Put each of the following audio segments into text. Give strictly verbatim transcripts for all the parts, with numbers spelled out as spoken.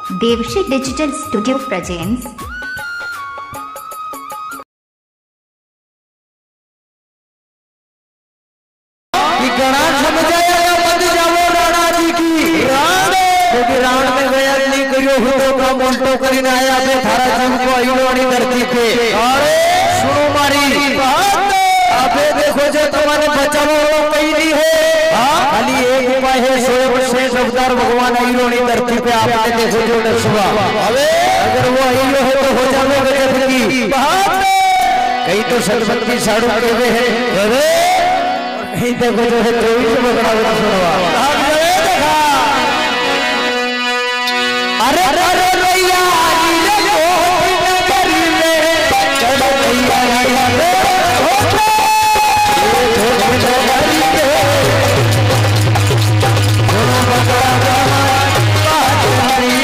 Devshi digital studio presents Ravan में गया नहीं करियो हुदो का मोंटो करीने आया बे थारा जीव को अयोनी धरती पे अरे सुनो मारी अबे देखो जो तुम्हारे बचाओ कोई नहीं है खाली एक उपाय है सोए से अवतार भगवान अयोनी धरती पे आपने देखो जो नसुआ अबे अगर वो अयो है तो हो जाओगे गजब की कहीं तो सरस्वती साड़ू के वे है अरे कहीं देखो जो है चौबीस बगड़ा बड़ा सुनवा अरे अरे भैया नीले कोट नगरी में चलो भैया रे ये कोट नगरी में दोनों बकरा बात हरी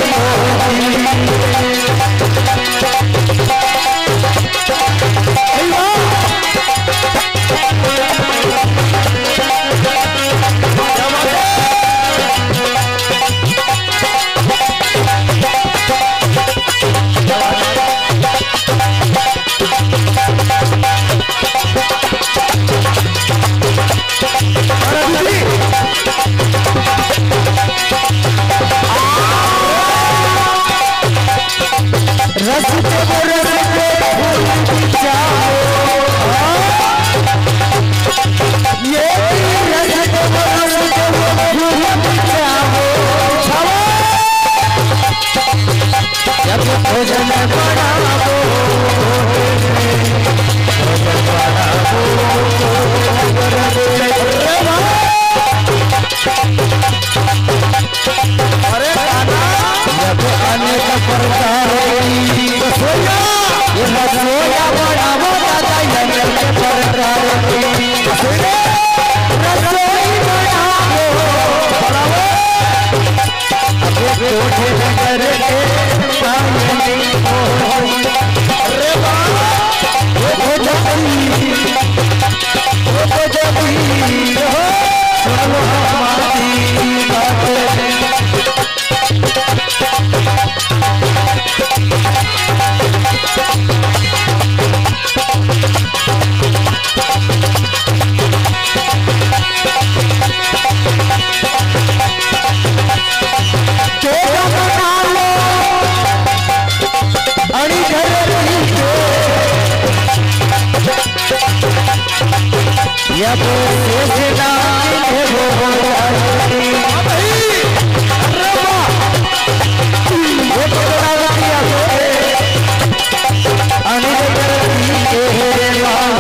या तो से नाम है वो बोलारी भाई रबा वो बड़ा दिया अनिल करती के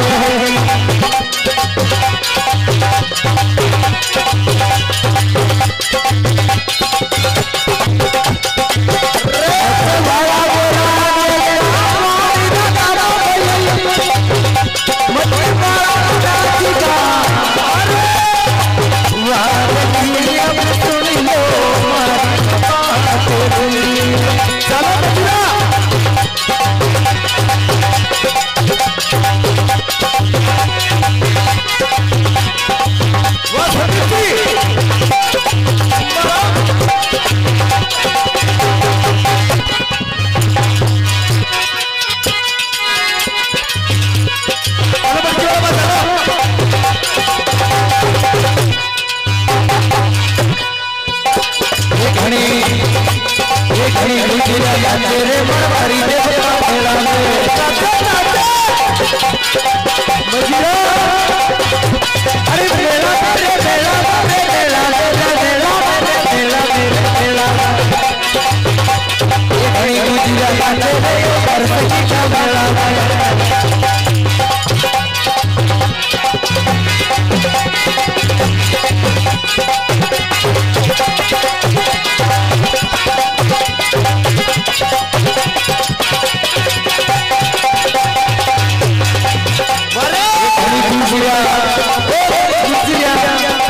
तेरे मन भरी दे मेरा मजीरा अरे मेरा तेरे मेरा मेरा मेरा मेरा मेरा मेरा ये मजीरा तेरे पर सकी का मेरा Maria, oh, Maria.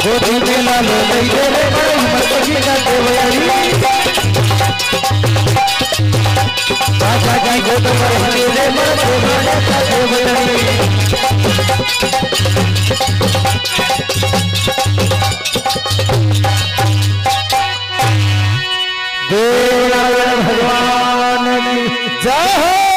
गोदी में लालो लई दे रे बड़ी मत की ना देवयानी राजा की गोद पर हनी रे मन देवयानी का देवयानी देवनारायण भगवान की जय हो।